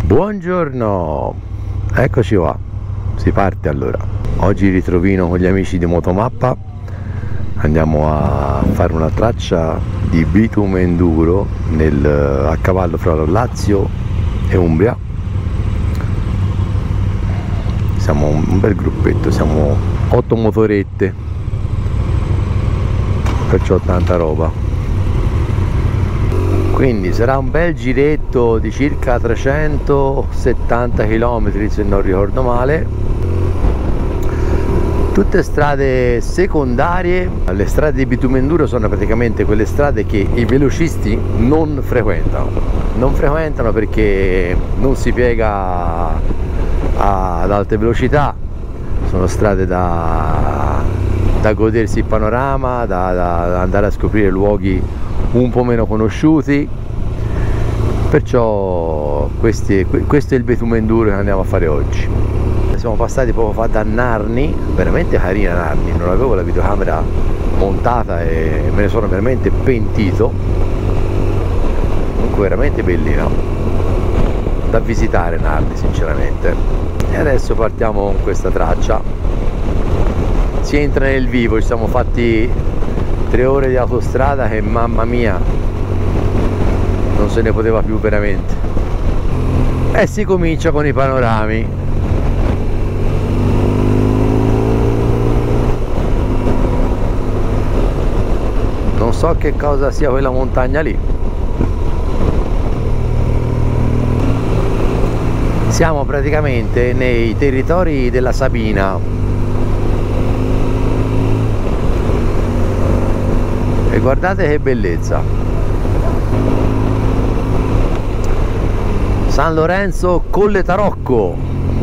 Buongiorno, eccoci qua, si parte allora. Oggi ritrovino con gli amici di Motomappa, andiamo a fare una traccia di bitume enduro a cavallo fra Lazio e Umbria. Siamo un bel gruppetto, siamo 8 motorette, perciò tanta roba. Quindi sarà un bel giretto di circa 370 km se non ricordo male, tutte strade secondarie. Le strade di bitume enduro sono praticamente quelle strade che i velocisti non frequentano perché non si piega ad alte velocità, sono strade da godersi il panorama, da andare a scoprire luoghi un po' meno conosciuti, perciò questo è il bitume enduro che andiamo a fare oggi. Siamo passati poco fa da Narni, veramente carina Narni, non avevo la videocamera montata e me ne sono veramente pentito, comunque veramente bellina da visitare Narni sinceramente. E adesso partiamo con questa traccia, si entra nel vivo, ci siamo fatti 3 ore di autostrada che mamma mia non se ne poteva più veramente, e si comincia con i panorami. Non so che cosa sia quella montagna lì. Siamo praticamente nei territori della Sabina e guardate che bellezza. San Lorenzo Colle Tarocco.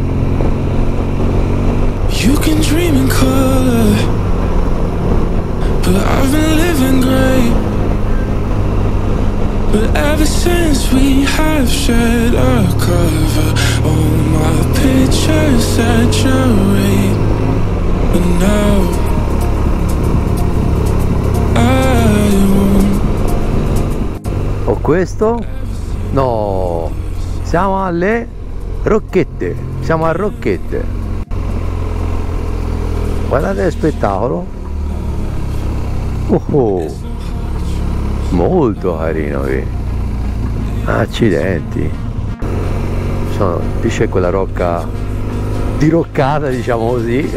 You can dream in color, but I've been living great. But ever since we have shared a cover, all my pictures saturate. But now o questo? No, siamo alle Rocchette, siamo a Rocchette. Guardate che spettacolo. Molto carino qui. Accidenti. Qui c'è quella rocca diroccata, diciamo così.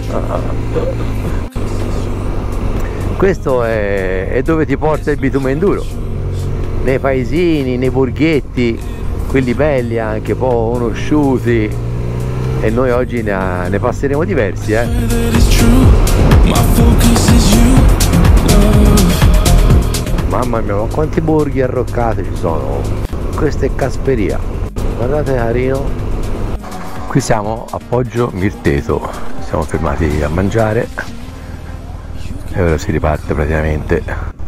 Questo è dove ti porta il bitume enduro, nei paesini, nei borghetti, quelli belli anche, poco conosciuti, e noi oggi ne passeremo diversi, Mamma mia, ma quanti borghi arroccati ci sono. Questa è Casperia, guardate carino. Qui siamo a Poggio Mirteto, siamo fermati a mangiare e ora si riparte praticamente.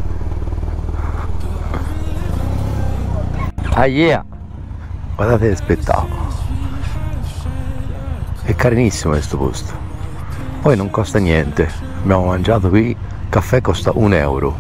Ah yeah! Guardate che spettacolo, è carinissimo questo posto, poi non costa niente. Abbiamo mangiato qui, caffè costa 1 euro.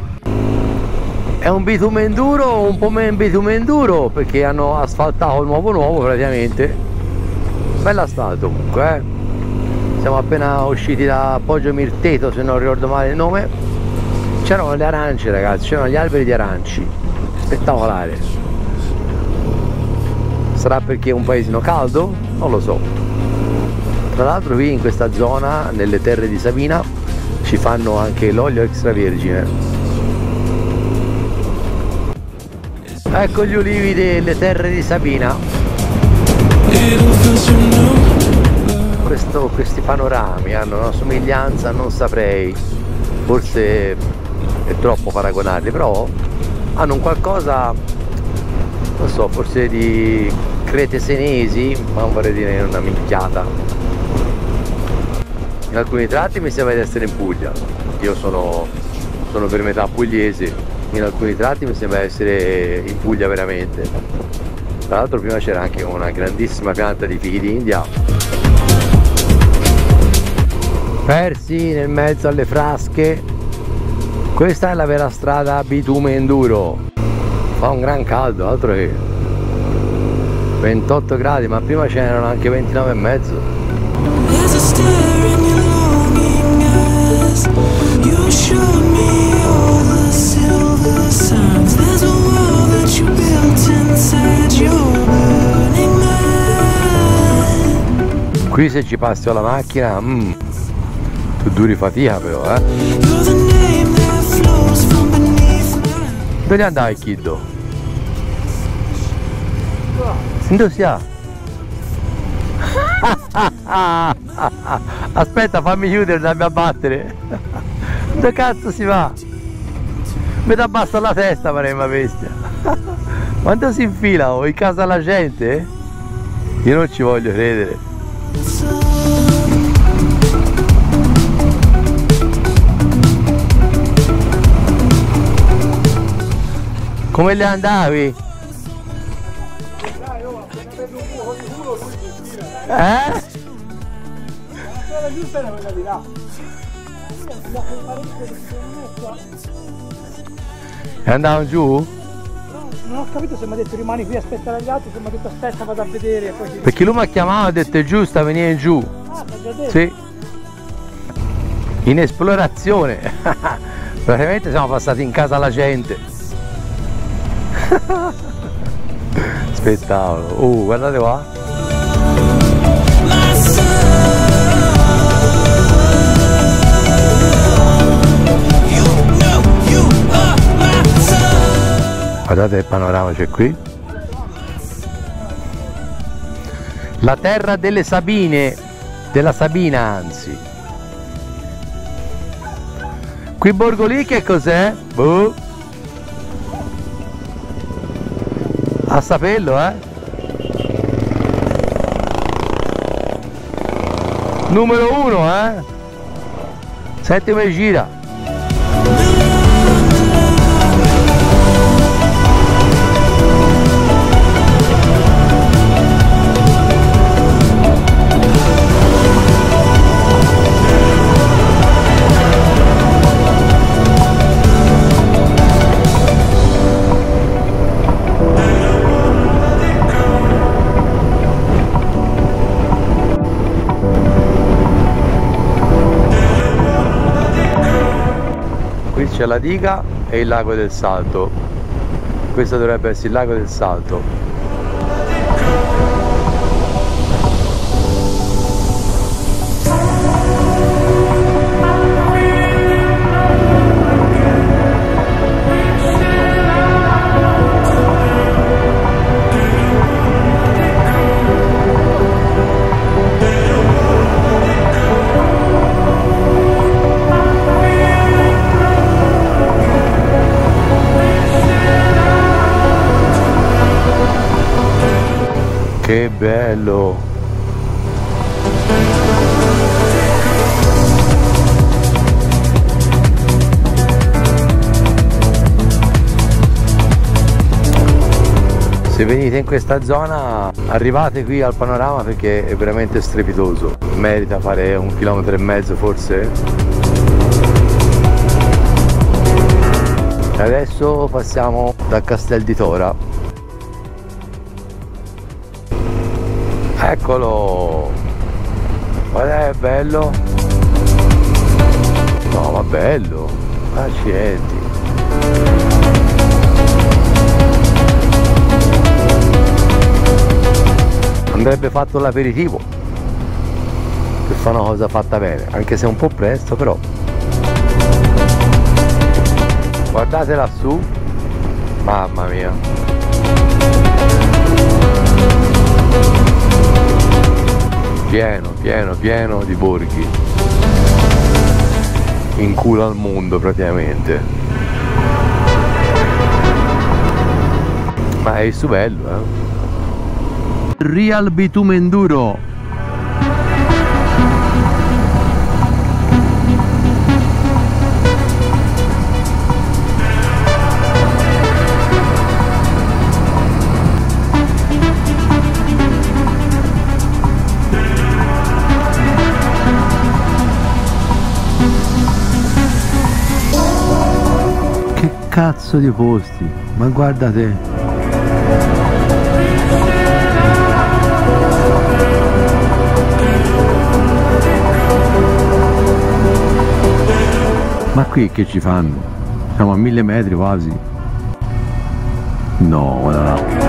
È un bitume enduro, un po' meno bitume enduro perché hanno asfaltato il nuovo praticamente. Bella asfalto comunque, Siamo appena usciti da Poggio Mirteto, se non ricordo male il nome. C'erano le arance, ragazzi, c'erano gli alberi di aranci, spettacolare. Sarà perché è un paesino caldo? Non lo so. Tra l'altro qui in questa zona, nelle terre di Sabina, ci fanno anche l'olio extravergine. Ecco gli ulivi delle terre di Sabina. Questi panorami hanno una somiglianza, non saprei, forse è troppo paragonarli, però hanno un qualcosa, non so, forse di crete senesi, ma non vorrei dire una minchiata. In alcuni tratti mi sembra di essere in Puglia, io sono per metà pugliese, in alcuni tratti mi sembra essere in Puglia veramente. Tra l'altro prima c'era anche una grandissima pianta di fichi d'India persi nel mezzo alle frasche. Questa è la vera strada bitume enduro. Fa un gran caldo, altro che. 28 gradi, ma prima c'erano anche 29 e mezzo. Qui se ci passi con la macchina, tu duri fatica però, Dove andai, kiddo? Dove si ha? Aspetta, fammi chiudere, dammi a battere. Dove cazzo si va? Mi dà bassa la testa, pareva bestia. Quando si infila in casa la gente? Io non ci voglio credere. Come le andavi? E andavano giù? Non ho capito se mi ha detto rimani qui a aspettare gli altri, se mi ha detto aspetta vado a vedere e poi perché lui mi ha chiamato e ha detto è giusto, venire giù. Ah, l'ha già detto? Sì. In esplorazione. Praticamente siamo passati in casa alla gente. Spettacolo. Guardate qua. Guardate il panorama, c'è qui. La terra delle Sabine, della Sabina anzi. Qui Borgo lì che cos'è? Boh. A saperlo, Numero 1, Senti come gira. C'è la diga e il lago del Salto. Questo dovrebbe essere il lago del Salto. Che bello! Se venite in questa zona arrivate qui al panorama perché è veramente strepitoso, merita fare 1,5 chilometri forse. Adesso passiamo da Castel di Tora. Eccolo! Guarda è bello! No, ma bello! Accidenti! Andrebbe fatto l'aperitivo per fare una cosa fatta bene, anche se è un po' presto però. Guardate lassù! Mamma mia! Pieno di borghi in culo al mondo praticamente, ma è su bello, Real Bitume Enduro. Cazzo di posti, ma guardate. qui che ci fanno? Siamo a 1000 metri quasi. No, guarda là.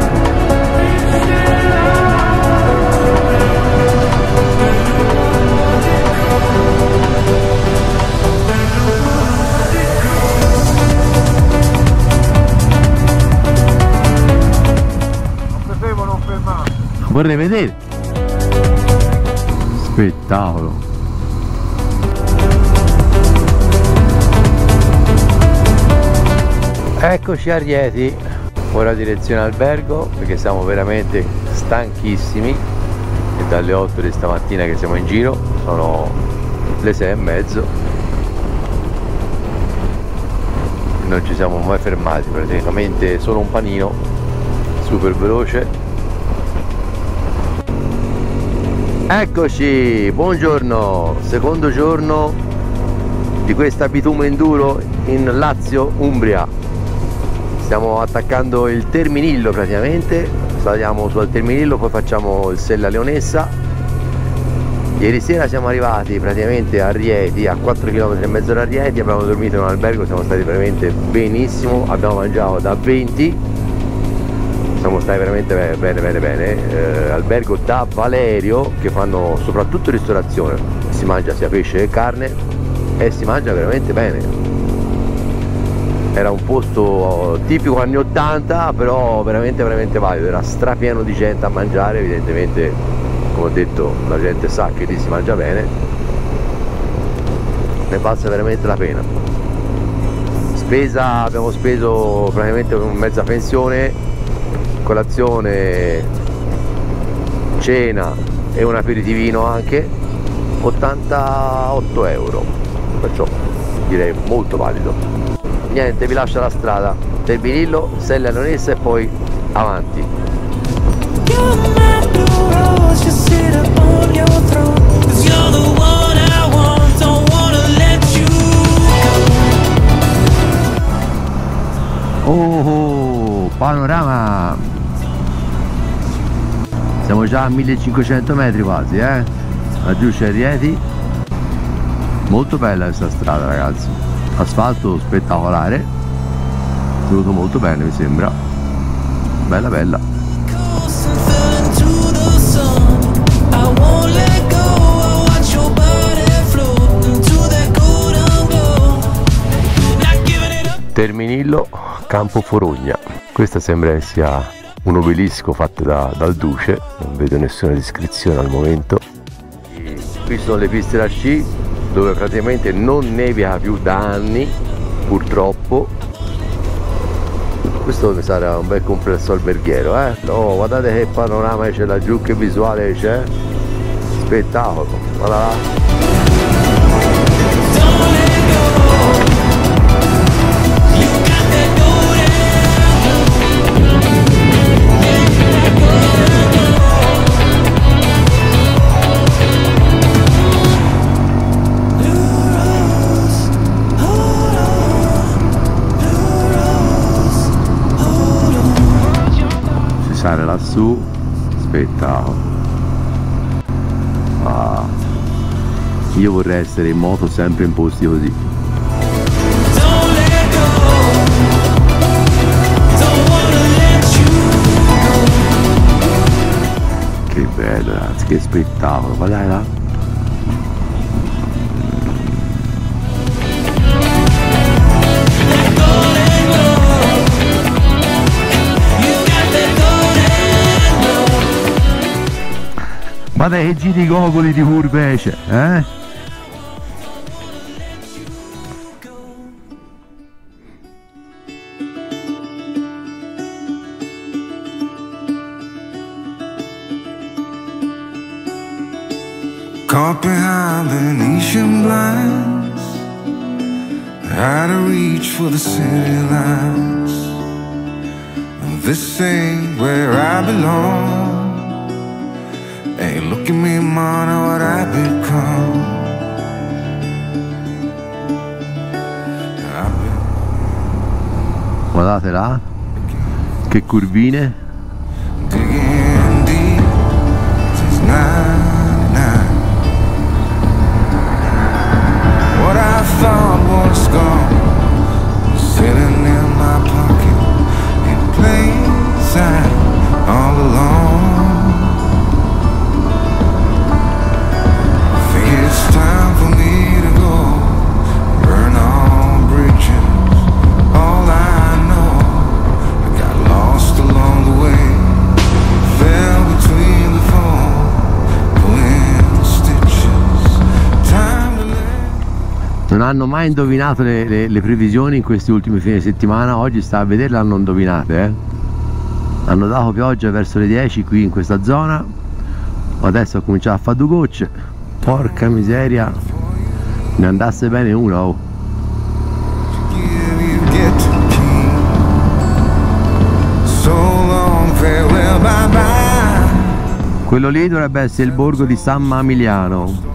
Vorrei vedere. Spettacolo. Eccoci a Rieti, ora direzione albergo perché siamo veramente stanchissimi e dalle 8 di stamattina che siamo in giro, sono le 6:30, non ci siamo mai fermati, praticamente solo un panino super veloce. Eccoci, buongiorno, secondo giorno di questa bitume enduro in Lazio, Umbria. Stiamo attaccando il Terminillo praticamente, saliamo sul Terminillo, poi facciamo il Sella Leonessa. Ieri sera siamo arrivati praticamente a Rieti, a 4 km e mezzo da Rieti, abbiamo dormito in un albergo, siamo stati veramente benissimo, abbiamo mangiato da 20. Siamo stati veramente bene. Albergo da Valerio, che fanno soprattutto ristorazione, si mangia sia pesce che carne e si mangia veramente bene. Era un posto tipico anni 80, però veramente valido, era strapieno di gente a mangiare, evidentemente come ho detto la gente sa che lì si mangia bene, ne valse veramente la pena. Spesa, abbiamo speso praticamente mezza pensione, colazione, cena e un aperitivino anche, 88 euro, perciò direi molto valido. Niente, vi lascio la strada, Terminillo, Sella Leonessa e poi avanti. Oh, panorama! Siamo già a 1500 metri quasi, laggiù c'è Rieti. Molto bella questa strada, ragazzi, asfalto spettacolare, venuto molto bene mi sembra, bella. Terminillo, Campo Forogna. Questa sembra sia un obelisco fatto dal Duce, non vedo nessuna descrizione al momento. E qui sono le piste da sci dove praticamente non nevica più da anni, purtroppo. Questo mi sarà un bel complesso alberghiero, oh, guardate che panorama c'è laggiù, che visuale c'è, spettacolo, guarda là. Lassù, spettacolo. Io vorrei essere in moto sempre in posti così. Che bello, ragazzi, che spettacolo, guardate là. Guarda che giri gogoli di curve c'è, Caught behind Venetian blinds, out of reach for the city lights. This ain't where I belong. Hey, look at me, man, what I've become. Guardate là, che curvine. Digging deep since 99. What I thought was Non hanno mai indovinato le previsioni in questi ultimi fine settimana, oggi sta a vederle, hanno indovinate, Hanno dato pioggia verso le 10 qui in questa zona, adesso ha cominciato a fare 2 gocce, porca miseria, ne andasse bene una, oh. Quello lì dovrebbe essere il borgo di San Mamiliano.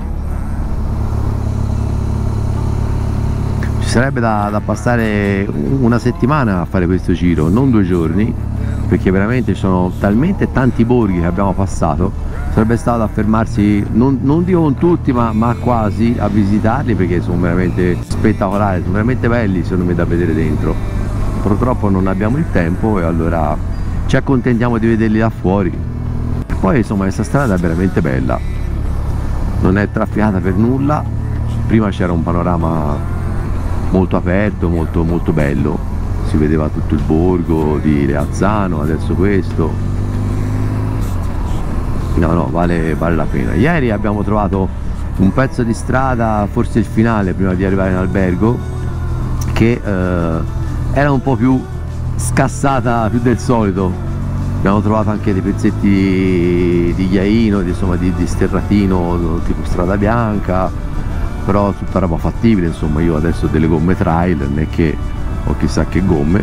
Ci sarebbe da passare una settimana a fare questo giro, non 2 giorni, perché veramente ci sono talmente tanti borghi che abbiamo passato. Sarebbe stato da fermarsi, non dico con tutti, ma quasi, a visitarli, perché sono veramente spettacolari, sono veramente belli secondo me da vedere dentro. Purtroppo non abbiamo il tempo e allora ci accontentiamo di vederli da fuori. Poi insomma questa strada è veramente bella, non è trafficata per nulla. Prima c'era un panorama molto aperto, molto bello, si vedeva tutto il borgo di Leazzano, adesso questo, no, vale la pena. Ieri abbiamo trovato un pezzo di strada, forse il finale prima di arrivare in albergo, che era un po' più scassata più del solito. Abbiamo trovato anche dei pezzetti di ghiaino, insomma di sterratino tipo strada bianca, però tutta roba fattibile. Insomma, io adesso ho delle gomme trail, non è che ho chissà che gomme,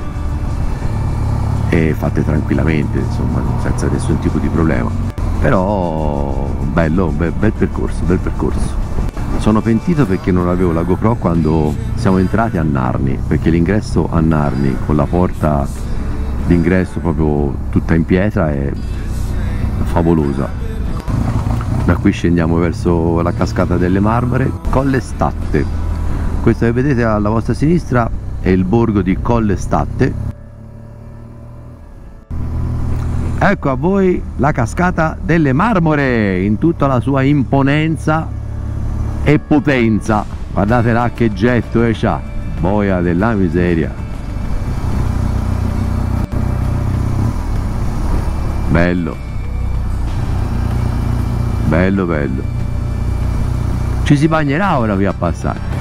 e fatte tranquillamente, insomma, senza nessun tipo di problema. Però bello, bel percorso. Sono pentito perché non avevo la GoPro quando siamo entrati a Narni, perché l'ingresso a Narni con la porta d'ingresso proprio tutta in pietra è favolosa. Da qui scendiamo verso la cascata delle Marmore, Colle Statte. Questo che vedete alla vostra sinistra è il borgo di Colle Statte. Ecco a voi la cascata delle Marmore in tutta la sua imponenza e potenza. Guardate là che getto c'ha, boia della miseria. Bello. Ci si bagnerà ora qui a passare.